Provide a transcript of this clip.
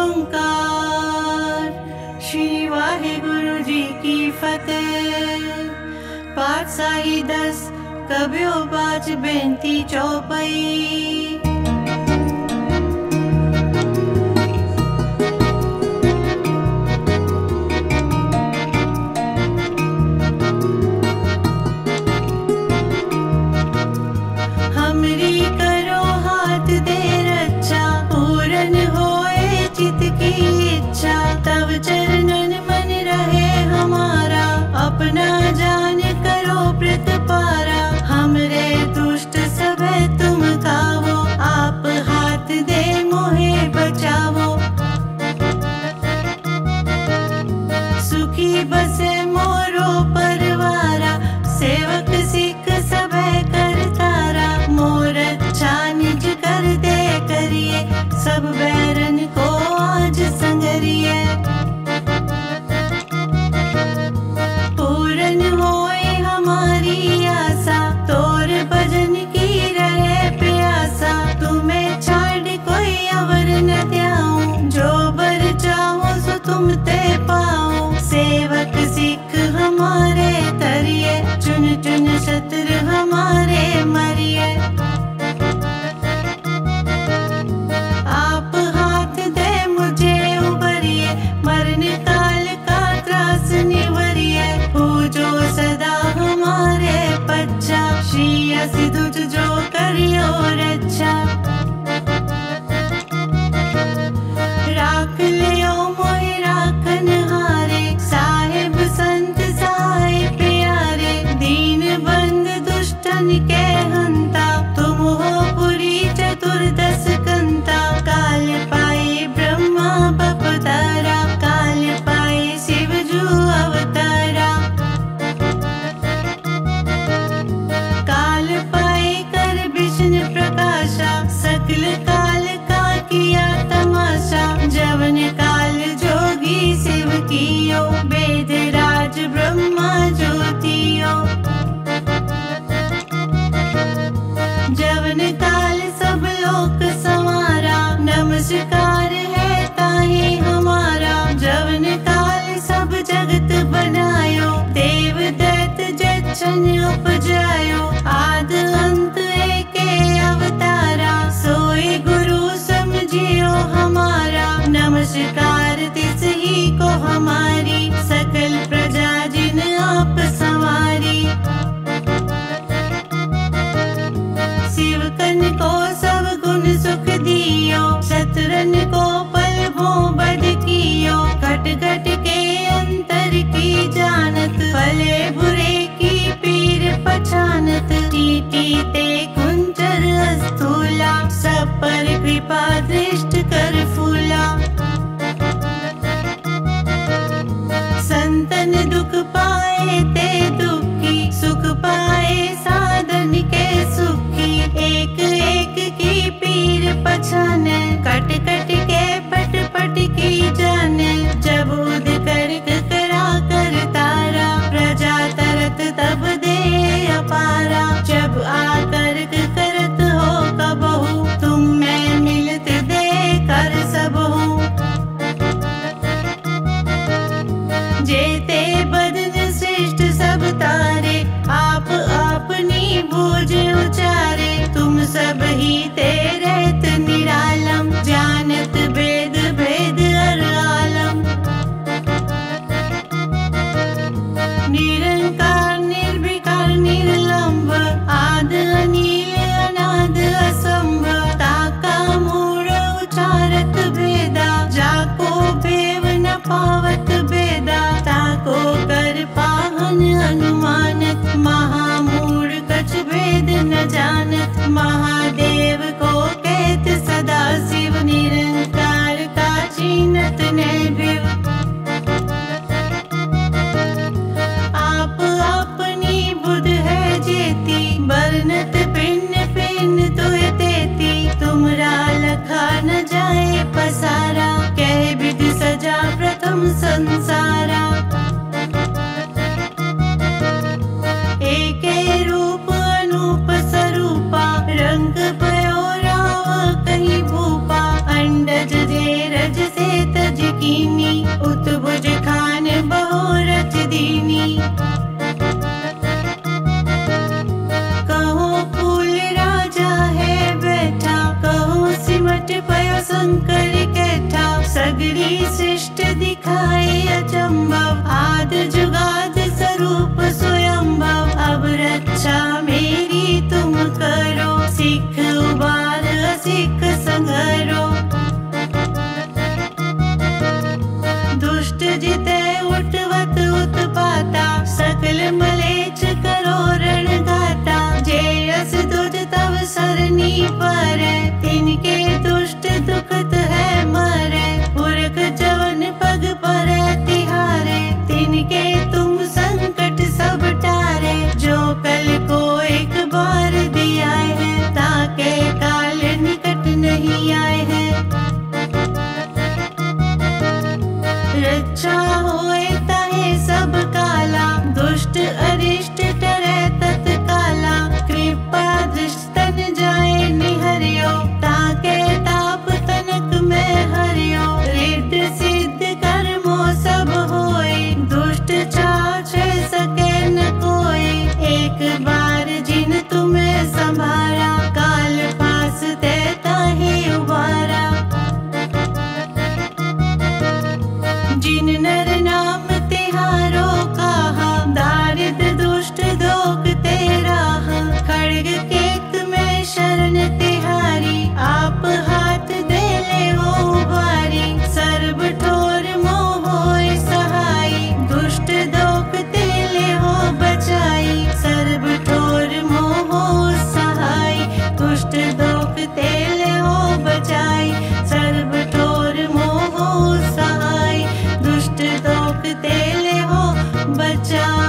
ओंकार। श्री वाहिगुरु जी की फतेह। पाठ साही 10 कबियो बाज बेनती चौपाई। हमरी करो हाथ दे रक्षा, पूरन होए चित की इच्छा। तब चरणन मन रहे हमारा, अपना जान करो प्रतिपारा। हमरे दुष्ट सब तुम कावो, आप हाथ दे मोहे बचावो। सुखी बसे मोरो परवारा, सेवक सिख सब करतारा। मोर अच्छा निज कर दे करिए, सब बैरन को आज संगरिए। पूरन होए हमारी आशा, तोर भजन की रहे प्यासा। तुम्हें छाड़ कोई अवर न त्याऊं, जो बर चाहो सो तुम ते पाओ। सेवक सिख हमारे तरिए, चुन चुन शत्रु हमारे मरिए। आप हाथ दे मुझे उबरिए, मरण काल का त्रास निवरिए। पूजो सदा हमारे पच्चा, श्री असि तुझ जो करियो रक्षा। राख लियो मोहि राखन हारे, साहिब संत सहाय प्यारे। दीन बंद दुष्टन के हंता, तुम हो पुरी चतुर्दश कंता। काल पाए ब्रह्मा बपतारा, काल पाए शिव जू अवतारा। काल पाए कर विष्णु प्रकाशा, सकल काल का किया तमाशा। जवन काल जोगी शिव कियो, वेद राज ब्रह्मा ज्योतियो। जवन काल सब लोक संवारा, नमस्कार है ताहि हमारा। जवन काल सब जगत बनायो, देव दैत जच्छन उपजायो। आद अंत एके अवतारा, सोई गुरु समझियो हमारा। नमस्कार तिस ही को हमारी, सकल प्रजा जिन आप संवारी। शिव कन को सब गुण सुख दियो, शत्रन को पल भो बध कियो। घट घट के अंतर की जानत, भले बुरे की पीर पछानत। टीटी ते कुंजर अस्थूला, सब पर कृपा दृष्ट कर फूला। संतन दुख पाए ते दुखी, सुख पाए साधन के सुखी। एक एक की पीर पछाने, कट कट के पट पट की जाने। जब उद कर करा कर तारा, प्रजा तरत तब दे अपारा। जब आकर करत हो कबहू, तुम मैं मिलत दे कर सबहू। कंकर कैठा सगरी सृष्ट दिखाए अचंभव आद जुगाद स्वरूप स्वयंभव अब रक्षा मेरी तुम करो सिख उबार सिख संघरो दुष्ट जिते उठवत उत्पाता सकल मलेच्छ करो रणगाता जे अस तुझ तव सरनी पर तिनके दुष्ट दुखत है मरे पुरख जवन पग पर तिहारे तिनके तुम संकट सब टारे जो कल को एक बार दिया है ताके काल निकट नहीं आए हैं रक्षा होए ताहे सब काला दुष्ट अरिष्ट टरे तत्काला कृपा दृष्टन जाए निहरियो ताके ताप तनक में हरियो रिद्ध सिद्ध कर्मो सब होए दुष्ट छाछ सके न कोई एक बार जिन तुम्हें संभारा काल पास देता ही उबारा जिन नर नाम तिहारो कहा दारिद्र दुष्ट दोख तेरा खड़ग केत में शरण तिहारी आप हाथ दे ले हो उबारी सर्व ठोर मोह होए सहाई दुष्ट दोख तेले हो बचाई सर्व ठोर मोह सहाय दुष्ट दोख तेले हो बचाई सर्व ठोर मोह सहाय दुष्ट दोख तेले हो बचाई।